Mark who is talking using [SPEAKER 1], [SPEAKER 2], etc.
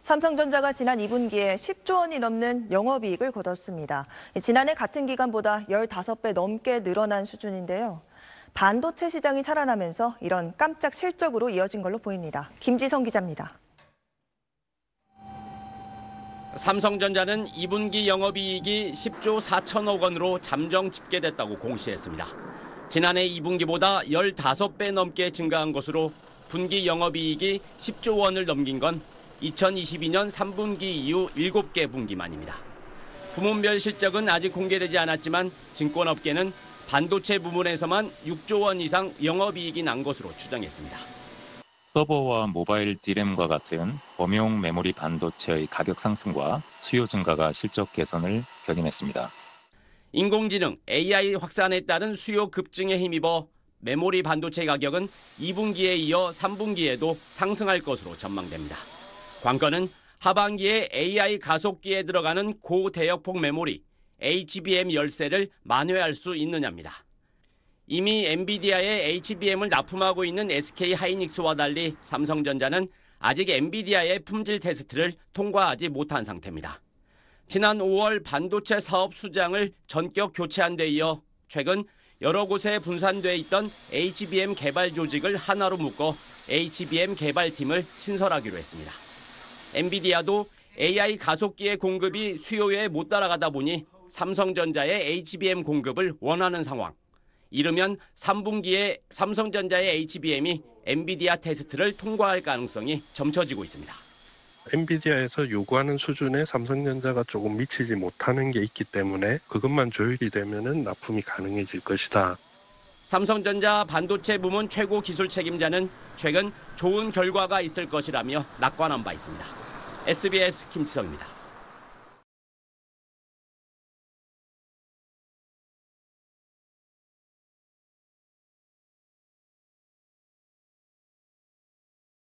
[SPEAKER 1] 삼성전자가 지난 2분기에 10조 원이 넘는 영업이익을 거뒀습니다. 지난해 같은 기간보다 15배 넘게 늘어난 수준인데요. 반도체 시장이 살아나면서 이런 깜짝 실적으로 이어진 걸로 보입니다. 김지성 기자입니다.
[SPEAKER 2] 삼성전자는 2분기 영업이익이 10조 4천억 원으로 잠정 집계됐다고 공시했습니다. 지난해 2분기보다 15배 넘게 증가한 것으로 분기 영업이익이 10조 원을 넘긴 건 2022년 3분기 이후 7개 분기만입니다. 부문별 실적은 아직 공개되지 않았지만 증권업계는 반도체 부문에서만 6조 원 이상 영업이익이 난 것으로 추정했습니다.
[SPEAKER 3] 서버와 모바일 D램과 같은 범용 메모리 반도체의 가격 상승과 수요 증가가 실적 개선을 견인했습니다.
[SPEAKER 2] 인공지능 AI 확산에 따른 수요 급증에 힘입어 메모리 반도체 가격은 2분기에 이어 3분기에도 상승할 것으로 전망됩니다. 관건은 하반기에 AI 가속기에 들어가는 고대역폭 메모리 HBM 열세를 만회할 수 있느냐입니다. 이미 엔비디아의 HBM을 납품하고 있는 SK하이닉스와 달리 삼성전자는 아직 엔비디아의 품질 테스트를 통과하지 못한 상태입니다. 지난 5월 반도체 사업 수장을 전격 교체한 데 이어 최근 여러 곳에 분산돼 있던 HBM 개발 조직을 하나로 묶어 HBM 개발팀을 신설하기로 했습니다. 엔비디아도 AI 가속기의 공급이 수요에 못 따라가다 보니 삼성전자의 HBM 공급을 원하는 상황. 이르면 3분기에 삼성전자의 HBM이 엔비디아 테스트를 통과할 가능성이 점쳐지고 있습니다.
[SPEAKER 4] 엔비디아에서 요구하는 수준에 삼성전자가 조금 미치지 못하는 게 있기 때문에 그것만 조율이 되면은 납품이 가능해질 것이다.
[SPEAKER 2] 삼성전자 반도체 부문 최고 기술 책임자는 최근 좋은 결과가 있을 것이라며 낙관한 바 있습니다. SBS 김지성입니다.